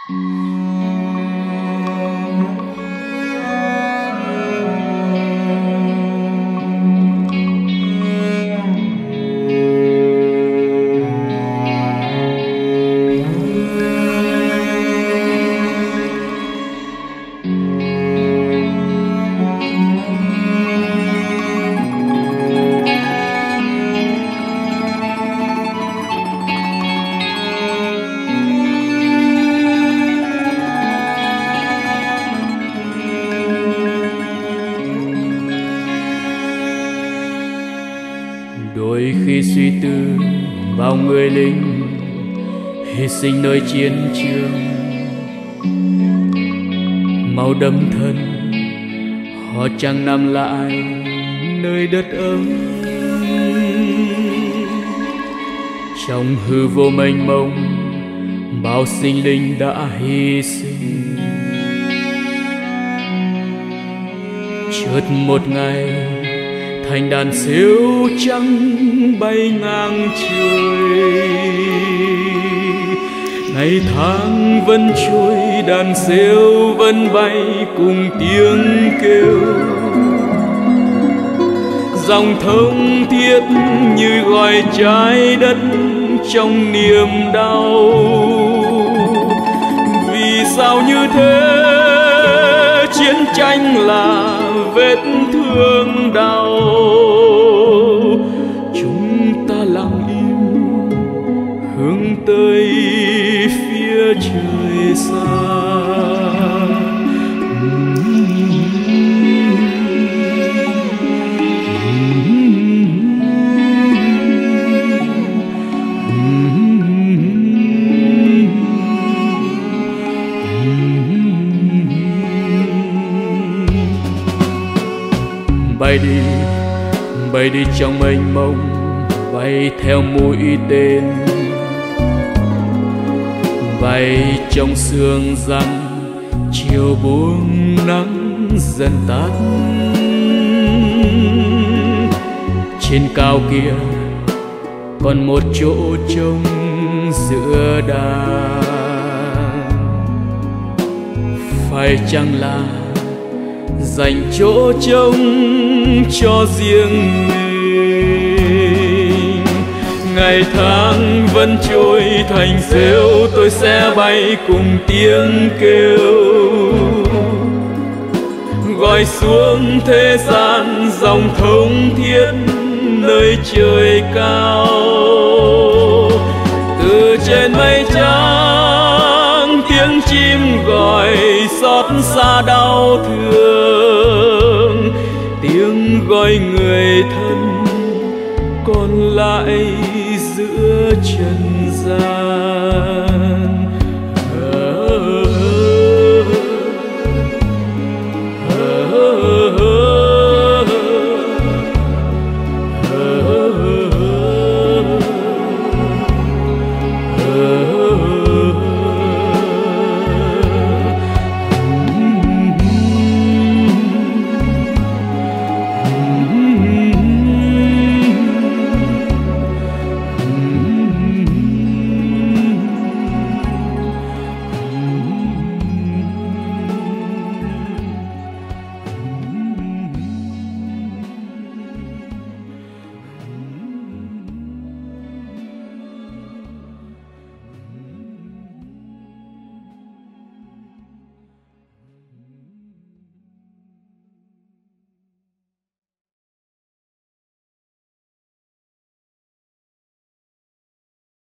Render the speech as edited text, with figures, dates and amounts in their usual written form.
Đôi khi suy tư bao người lính hy sinh nơi chiến trường, máu đẫm thân họ chẳng nằm lại nơi đất ấm. Trong hư vô mênh mông bao sinh linh đã hy sinh. Chợt một ngày thành đàn xíu trắng bay ngang trời, ngày tháng vẫn trôi đàn xíu vẫn bay cùng tiếng kêu. Dòng thông thiết như gọi trái đất trong niềm đau. Vì sao như thế? Chiến tranh là vết thương đau. Chúng ta lặng im hướng tới phía trời xa. Bay đi trong mênh mông, bay theo mũi tên, bay trong sương răng chiều buông nắng dần tắt. Trên cao kia còn một chỗ trống giữa đàn, phải chăng là dành chỗ trống cho riêng mình? Ngày tháng vẫn trôi thành rêu, tôi sẽ bay cùng tiếng kêu, gọi xuống thế gian dòng thống thiết nơi trời cao. Từ trên mây trắng tiếng chim gọi xót xa đau thương, tiếng gọi người thân còn lại giữa trần gian.